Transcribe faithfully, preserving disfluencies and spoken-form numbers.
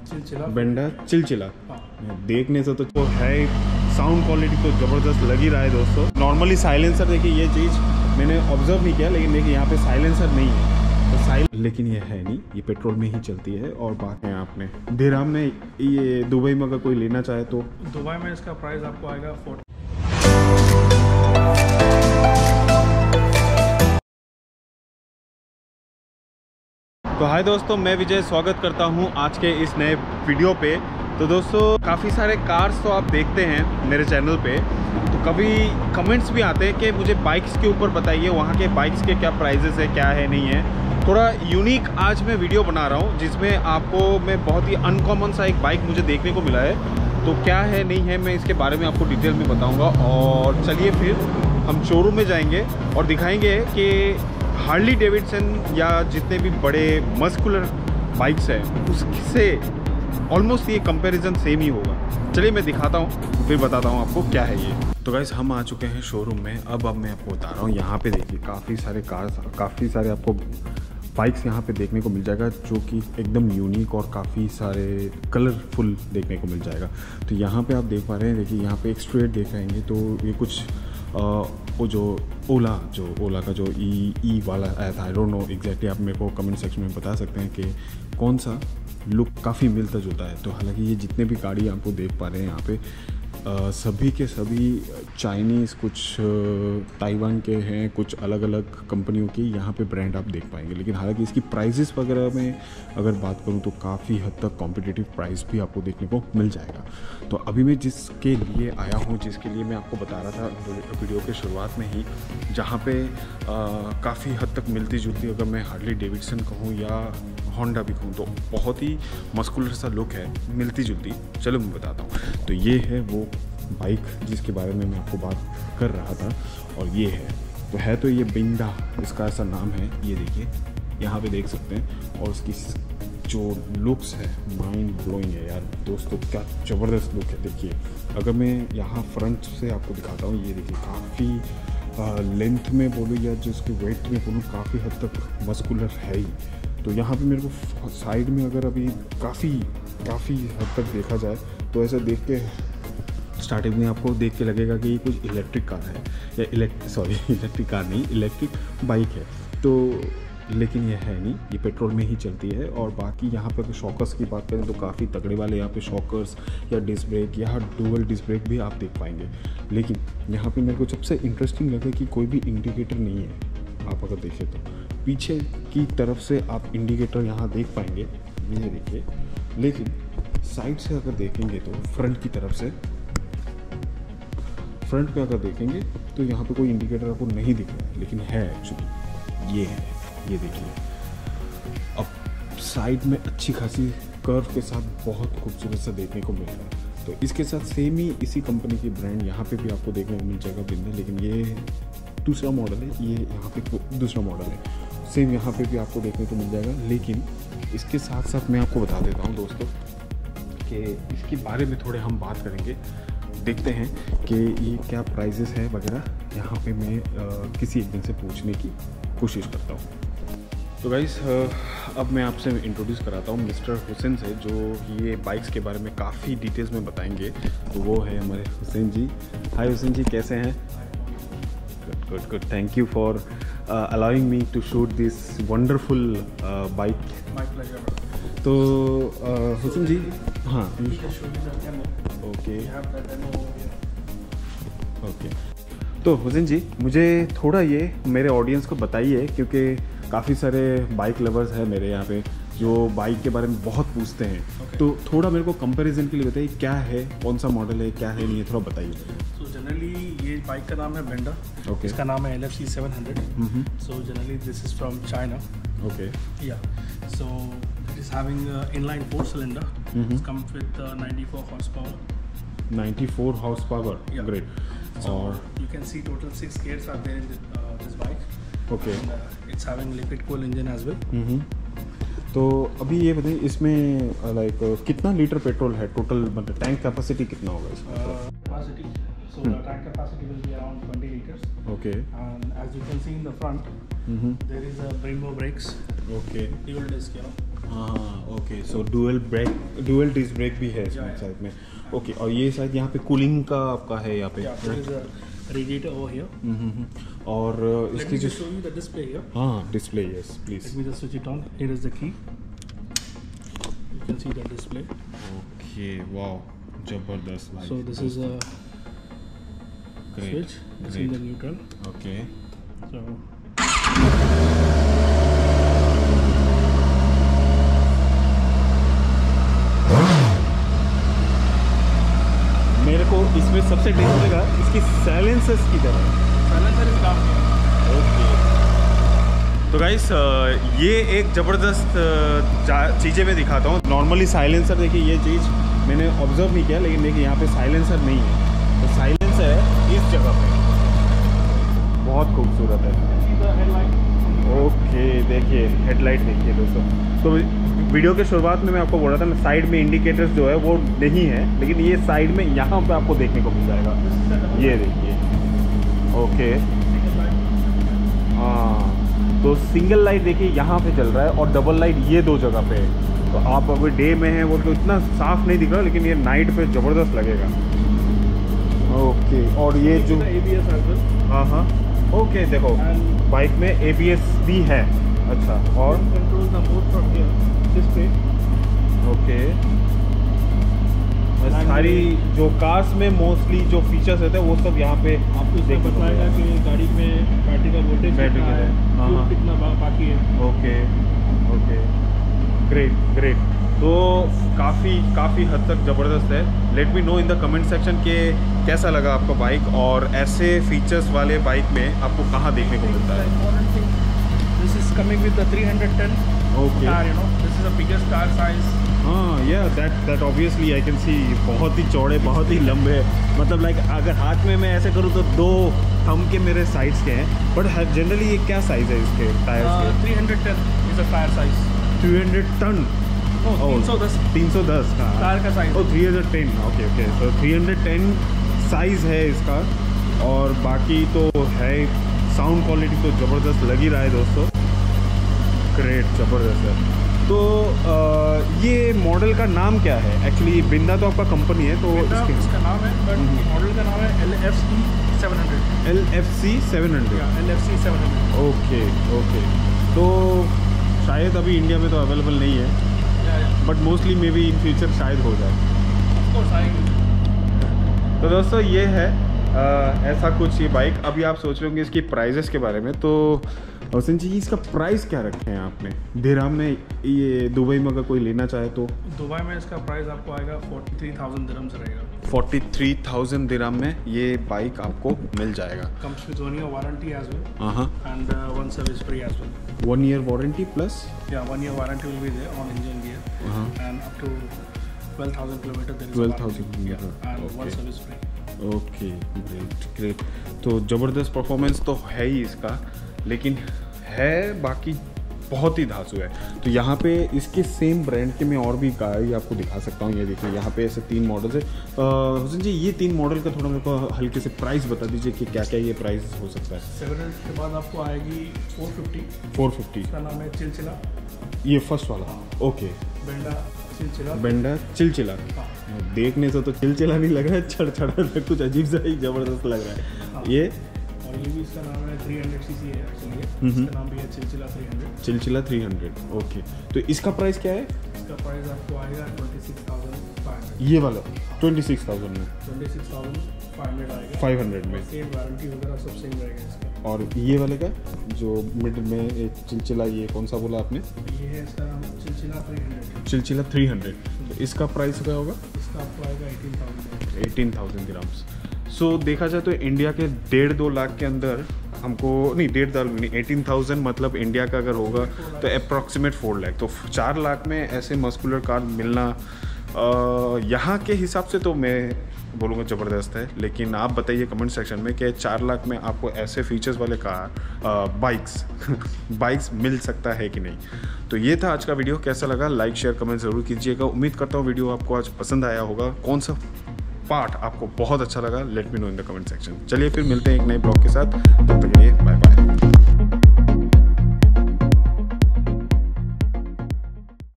Chilchila Benda Chilchila. हाँ। देखने से तो है, साउंड क्वालिटी तो ज़बरदस्त लग ही रहा है दोस्तों। नॉर्मली साइलेंसर देखिए ये चीज़ मैंने ऑब्जर्व नहीं किया, लेकिन देखिए यहाँ पे साइलेंसर नहीं है तो साइल लेकिन ये है नहीं, ये पेट्रोल में ही चलती है। और बाकी आपने दिरहम में ये दुबई में अगर कोई लेना चाहे तो दुबई में इसका प्राइस आपको आएगा फोर्टी। तो हाय दोस्तों, मैं विजय स्वागत करता हूं आज के इस नए वीडियो पे। तो दोस्तों काफ़ी सारे कार्स तो आप देखते हैं मेरे चैनल पे, तो कभी कमेंट्स भी आते हैं कि मुझे बाइक्स के ऊपर बताइए वहाँ के बाइक्स के क्या प्राइजेस है, क्या है नहीं है। थोड़ा यूनिक आज मैं वीडियो बना रहा हूँ जिसमें आपको मैं बहुत ही अनकॉमन सा एक बाइक मुझे देखने को मिला है, तो क्या है नहीं है मैं इसके बारे में आपको डिटेल में बताऊँगा। और चलिए फिर हम शोरूम में जाएँगे और दिखाएँगे कि हार्ली डेविडसन या जितने भी बड़े मस्कुलर बाइक्स हैं उससे ऑलमोस्ट ये कंपैरिजन सेम ही होगा। चलिए मैं दिखाता हूँ फिर बताता हूँ आपको क्या है ये। तो गाइस हम आ चुके हैं शोरूम में। अब अब मैं आपको बता रहा हूँ, यहाँ पे देखिए काफ़ी सारे कार्स, काफ़ी सारे आपको बाइक्स यहाँ पे देखने को मिल जाएगा जो कि एकदम यूनिक और काफ़ी सारे कलरफुल देखने को मिल जाएगा। तो यहाँ पे आप देख पा रहे हैं, देखिए यहाँ पे एक स्ट्रेट देख रहे हैं तो ये कुछ आ, वो जो ओला जो ओला का जो ई ई वाला आया था, आई डोंट नो एग्जैक्टली, आप मेरे को कमेंट सेक्शन में बता सकते हैं कि कौन सा लुक काफ़ी मिलता जुलता है। तो हालांकि ये जितने भी गाड़ी आपको देख पा रहे हैं यहाँ पे आ, सभी के सभी चाइनीज़, कुछ ताइवान के हैं, कुछ अलग अलग कंपनियों की यहाँ पे ब्रांड आप देख पाएंगे। लेकिन हालांकि इसकी प्राइजेस वगैरह में अगर बात करूँ तो काफ़ी हद तक कॉम्पिटिटिव प्राइस भी आपको देखने को मिल जाएगा। तो अभी मैं जिसके लिए आया हूँ, जिसके लिए मैं आपको बता रहा था वीडियो के शुरुआत में ही, जहाँ पे काफ़ी हद तक मिलती जुलती अगर मैं हार्ली डेविडसन कहूँ या होंडा भी कहूँ तो बहुत ही मस्कुलर सा लुक है, मिलती जुलती। चलो मैं बताता हूँ। तो ये है वो बाइक जिसके बारे में मैं आपको बात कर रहा था, और ये है तो है तो ये बिंडा इसका ऐसा नाम है। ये देखिए यहाँ पे देख सकते हैं, और उसकी जो लुक्स है माइंड ब्लोइंग है यार दोस्तों, क्या ज़बरदस्त लुक है। देखिए अगर मैं यहाँ फ्रंट से आपको दिखाता हूँ, ये देखिए काफ़ी लेंथ में बोलूँ या जो उसके वेट में बोलूँ काफ़ी हद तक मस्कुलर है ही। तो यहाँ पे मेरे को साइड में अगर अभी काफ़ी काफ़ी हद तक देखा जाए तो ऐसा देख के स्टार्टिंग में आपको देख के लगेगा कि ये कुछ इलेक्ट्रिक कार है या इलेक्ट्रिक सॉरी इलेक्ट्रिक कार नहीं, इलेक्ट्रिक बाइक है। तो लेकिन ये है नहीं, ये पेट्रोल में ही चलती है। और बाकी यहाँ पर शॉकर्स की बात करें तो काफ़ी तगड़े वाले यहाँ पे शॉकर्स या डिस्क ब्रेक या डुअल डिस्क ब्रेक भी आप देख पाएंगे। लेकिन यहाँ पे मेरे को सबसे इंटरेस्टिंग लगा कि कोई भी इंडिकेटर नहीं है। आप अगर देखें तो पीछे की तरफ से आप इंडिकेटर यहाँ देख पाएंगे, ये देखिए। लेकिन साइड से अगर देखेंगे तो फ्रंट की तरफ से फ्रंट पे अगर देखेंगे तो यहाँ पे कोई इंडिकेटर आपको नहीं दिख रहा है, लेकिन है एक्चुअली ये है। ये देखिए अब साइड में अच्छी खासी कर्व के साथ बहुत खूबसूरत सा देखने को मिल रहा है। तो इसके साथ सेम ही इसी कंपनी की ब्रांड यहाँ पे भी आपको देखने को मिल जाएगा बिंदा, लेकिन ये दूसरा मॉडल है, ये यहाँ पे दूसरा मॉडल है। सेम यहाँ पे भी आपको देखने को मिल जाएगा। लेकिन इसके साथ साथ मैं आपको बता देता हूँ दोस्तों कि इसके बारे में थोड़े हम बात करेंगे, देखते हैं कि ये क्या प्राइजेस है वगैरह। यहाँ पे मैं आ, किसी एक दिन से पूछने की कोशिश करता हूँ। तो गाइस अब मैं आपसे इंट्रोड्यूस कराता हूँ मिस्टर हुसैन से, जो ये बाइक्स के बारे में काफ़ी डिटेल्स में बताएंगे। तो वो है हमारे हुसैन जी। हाय हुसैन जी, कैसे हैं? Good good good thank you for allowing me to shoot this wonderful bike. My pleasure. तो हुसैन जी, हाँ ओके ओके तो हुसैन जी मुझे थोड़ा ये मेरे ऑडियंस को बताइए, क्योंकि काफ़ी सारे बाइक लवर्स हैं मेरे यहाँ पे जो बाइक के बारे में बहुत पूछते हैं। okay. तो थोड़ा मेरे को कंपैरिजन के लिए बताइए क्या है, कौन सा मॉडल है, क्या है नहीं है, थोड़ा बताइए। सो जनरली ये बाइक का नाम है बेंडा। okay. इसका नाम है L F C seven hundred. So generally this is from China. Okay yeah so it is having inline four cylinder, it comes with ninety four horse power. Ninety four horse power, great. और you can see total six gears are there in this bike. Okay, it's having liquid cool engine as well. तो अभी ये बताइए इसमें like कितना litre petrol है total, मतलब tank capacity कितना होगा इसमें? Capacity, so the tank capacity will be around twenty litres. Okay, and as you can see in the front there is a Brembo brakes. Okay, dual disc, you know. हाँ okay, so dual brake, dual disc brake भी है इसमें side में। Okay, और ये शायद यहाँ पे कूलिंग का आपका है यहाँ पे। Radiator over here. और इसकी जो show you the display here. हाँ display, yes please. Let me just switch it on. Here is the key, you can see the display. Okay wow, जबरदस्त। So this is a switch, it's in the neutral. Okay. So मेरे को इसमें सबसे test लगा इसकी silencers की तरह। Silencer is calm. Okay, तो गाइस ये एक ज़बरदस्त चीज़ें मैं दिखाता हूँ। नॉर्मली साइलेंसर देखिए, ये चीज़ मैंने ऑब्जर्व नहीं किया, लेकिन देखिए यहाँ पे साइलेंसर नहीं है, तो साइलेंसर है इस जगह पे। बहुत खूबसूरत है। ओके देखिए हेडलाइट देखिए दोस्तों। तो वीडियो के शुरुआत में मैं आपको बोल रहा था ना, साइड में इंडिकेटर्स जो है वो नहीं है, लेकिन ये साइड में यहाँ पे आपको देखने को मिल जाएगा। ये देखिए, ओके हाँ, तो सिंगल लाइट देखिए यहाँ पे जल रहा है और डबल लाइट ये दो जगह पे है। तो आप अगर डे में हैं वो तो इतना साफ नहीं दिख रहा, लेकिन ये नाइट पे ज़बरदस्त लगेगा। ओके, और ये जो एबीएस हाँ हाँ ओके, देखो बाइक में एबीएस भी है। अच्छा, और control the mode from here display. Okay, सारी जो कार्स में मोस्टली जो फीचर्स रहते हैं वो सब यहाँ पे आपको इसमें बताएगा कि गाड़ी में बैटरी का वोल्टेज बैटरी कितना है, हाँ कितना बाकी है। Okay okay, great great. तो काफ़ी काफ़ी हद तक ज़बरदस्त है। Let me know in the comment section के कैसा लगा आपको बाइक, और ऐसे फीचर्स वाले बाइक में आपको कहाँ देखने को मिलता है। This is coming with the three hundred ten okay, car, you know this is the biggest car size. हाँ yeah that that obviously I can see, बहुत ही चौड़े, बहुत ही लंबे, मतलब लाइक अगर हाथ में मैं ऐसे करूँ तो दो थंब के मेरे साइड्स के हैं। बट जनरली ये क्या साइज़ है इसके टायर्स के? Three hundred ten is a tyre size. Three hundred ten तीन सौ दस तीन सौ दस का कार का साइज। Oh three hundred ten okay okay, तो थ्री हंड्रेड टेन साइज़ है इसका। और बाकी तो है, साउंड क्वालिटी तो ज़बरदस्त लग ही रहा है दोस्तों। ग्रेट, ज़बरदस्त है। तो आ, ये मॉडल का नाम क्या है एक्चुअली? बिंदा तो आपका कंपनी है, तो इसके इसका नाम है, बट मॉडल का नाम है L F C seven hundred. L F C seven hundred L F C seven hundred. Okay okay, तो शायद अभी इंडिया में तो अवेलेबल नहीं है, but mostly maybe in future शायद हो जाए। तो दोस्तों ये है आ, ऐसा कुछ ये बाइक। अभी आप सोच रहे होंगे इसकी प्राइजेस के बारे में, तो हसन जी इसका प्राइस क्या रखे हैं आपने दिरहम में? ये दुबई में अगर कोई लेना चाहे तो दुबई में इसका प्राइस आपको आएगा फोर्टी थ्री थाउजेंड दिरहम से रहेगा। फोर्टी थ्री थाउजेंड दिरहम में ये बाइक आपको मिल जाएगा। Comes with one year warranty as well हाँ, and one service free as well. One year warranty plus yeah one year warranty will be there on engine gear and up to twelve thousand kilometre there is twelve thousand kilometre and one service free. Okay great great. तो ज़बरदस्त performance तो है ही इसका, लेकिन है बाकी बहुत ही धांसू है। तो यहाँ पे इसके सेम ब्रांड के मैं और भी गाड़ी आपको दिखा सकता हूँ। ये देखिए यहाँ पे ऐसे तीन मॉडल्स है। हुसैन जी ये तीन मॉडल का थोड़ा मेरे को हल्के से प्राइस बता दीजिए कि क्या क्या ये प्राइस हो सकता है। सेवन हंड्रेड के बाद आपको आएगी फोर फिफ्टी। फोर फिफ्टी इसका नाम है चिलचिला। ये फर्स्ट वाला okay. Benda Chinchilla. Benda Chinchilla, देखने से तो चिलचिला नहीं लग रहा है, छड़छड़ा कुछ अजीब सा ही ज़बरदस्त लग रहा है। ये और ये भी इसका नाम है थ्री हंड्रेड सीसी है एक्चुअली, इसका नाम भी है Chinchilla three hundred. Chinchilla three hundred okay. तो इसका प्राइस क्या है? इसका प्राइस आपको आएगा twenty six thousand five hundred. ये वाला ट्वेंटी सिक्स थाउजेंड में twenty six thousand five hundred आएगा। फाइव हंड्रेड में सेम वारंटी वगैरह सब सेम रहेगा इसका। और ये वाले का जो मिड में एक चिलचिला, ये कौन सा बोला आपने? ये है इसका नाम Chinchilla three hundred. Chinchilla three hundred. तो इसका प्राइस क्या होगा? इसका आपको आएगा eighteen thousand eighteen thousand grams. So देखा जाए तो इंडिया के डेढ़ दो लाख के अंदर हमको नहीं, डेढ़ दाल नहीं, एटीन थाउजेंड मतलब इंडिया का अगर होगा तो अप्रॉक्सीमेट फोर लाख। तो चार लाख में ऐसे मस्कुलर कार मिलना यहाँ के हिसाब से तो मैं बोलूँगा ज़बरदस्त है। लेकिन आप बताइए कमेंट सेक्शन में कि चार लाख में आपको ऐसे फीचर्स वाले कार बाइक्स बाइक्स मिल सकता है कि नहीं। तो ये था आज का वीडियो। कैसा लगा लाइक शेयर कमेंट ज़रूर कीजिएगा। उम्मीद करता हूँ वीडियो आपको आज पसंद आया होगा। कौन सा पार्ट आपको बहुत अच्छा लगा let me know in the comment section. चलिए फिर मिलते हैं एक नए ब्लॉग के साथ, तब तक के लिए बाय बाय।